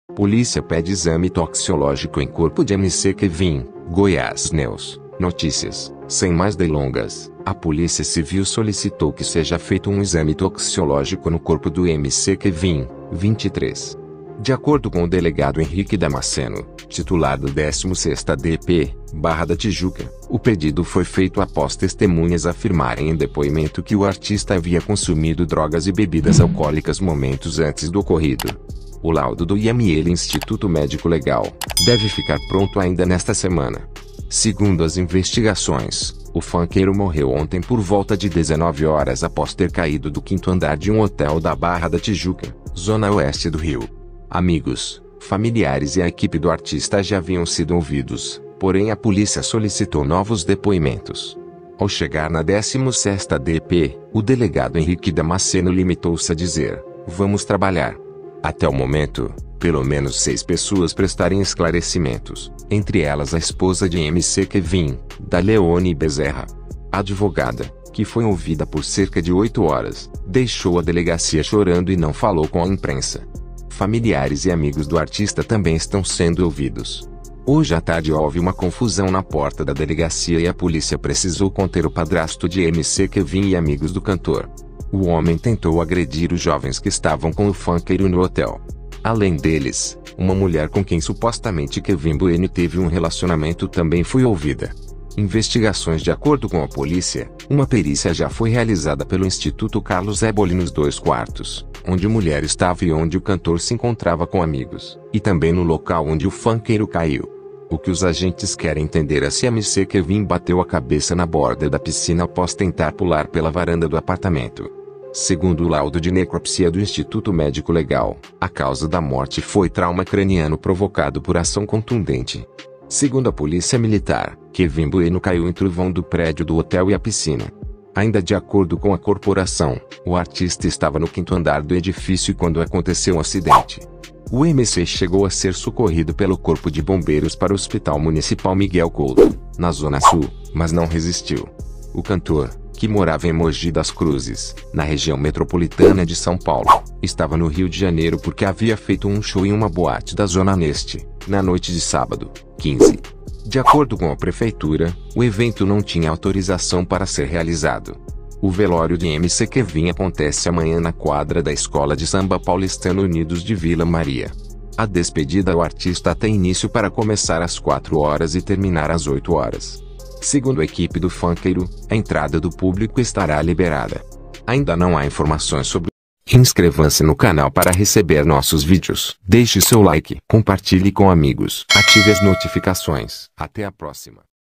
Polícia pede exame toxicológico em corpo de MC Kevin, Goiás News. Notícias. Sem mais delongas, a Polícia Civil solicitou que seja feito um exame toxicológico no corpo do MC Kevin, 23. De acordo com o delegado Henrique Damasceno, titular do 16ª DP, Barra da Tijuca, o pedido foi feito após testemunhas afirmarem em depoimento que o artista havia consumido drogas e bebidas alcoólicas momentos antes do ocorrido. O laudo do IML Instituto Médico Legal deve ficar pronto ainda nesta semana. Segundo as investigações, o funkeiro morreu ontem por volta de 19 horas após ter caído do 5º andar de um hotel da Barra da Tijuca, zona oeste do Rio. Amigos, familiares e a equipe do artista já haviam sido ouvidos, porém a polícia solicitou novos depoimentos. Ao chegar na 16ª DP, o delegado Henrique Damasceno limitou-se a dizer: "Vamos trabalhar." Até o momento, pelo menos 6 pessoas prestarem esclarecimentos, entre elas a esposa de MC Kevin, Daleone Bezerra. A advogada, que foi ouvida por cerca de 8 horas, deixou a delegacia chorando e não falou com a imprensa. Familiares e amigos do artista também estão sendo ouvidos. Hoje à tarde houve uma confusão na porta da delegacia e a polícia precisou conter o padrasto de MC Kevin e amigos do cantor. O homem tentou agredir os jovens que estavam com o funkeiro no hotel. Além deles, uma mulher com quem supostamente Kevin Bueno teve um relacionamento também foi ouvida. Investigações. De acordo com a polícia, uma perícia já foi realizada pelo Instituto Carlos Éboli nos 2 quartos, onde a mulher estava e onde o cantor se encontrava com amigos, e também no local onde o funkeiro caiu. O que os agentes querem entender é se MC Kevin bateu a cabeça na borda da piscina após tentar pular pela varanda do apartamento. Segundo o laudo de necropsia do Instituto Médico Legal, a causa da morte foi trauma craniano provocado por ação contundente. Segundo a polícia militar, Kevin Bueno caiu entre o vão do prédio do hotel e a piscina. Ainda de acordo com a corporação, o artista estava no 5º andar do edifício quando aconteceu o acidente. O MC chegou a ser socorrido pelo Corpo de Bombeiros para o Hospital Municipal Miguel Couto, na Zona Sul, mas não resistiu. O cantor, que morava em Mogi das Cruzes, na região metropolitana de São Paulo, estava no Rio de Janeiro porque havia feito um show em uma boate da Zona Leste, na noite de sábado, 15. De acordo com a prefeitura, o evento não tinha autorização para ser realizado. O velório de MC Kevin acontece amanhã na quadra da Escola de Samba Paulistano Unidos de Vila Maria. A despedida ao artista tem início para começar às 4 horas e terminar às 8 horas. Segundo a equipe do funkeiro, a entrada do público estará liberada. Ainda não há informações sobre. Inscreva-se no canal para receber nossos vídeos. Deixe seu like, compartilhe com amigos, ative as notificações. Até a próxima.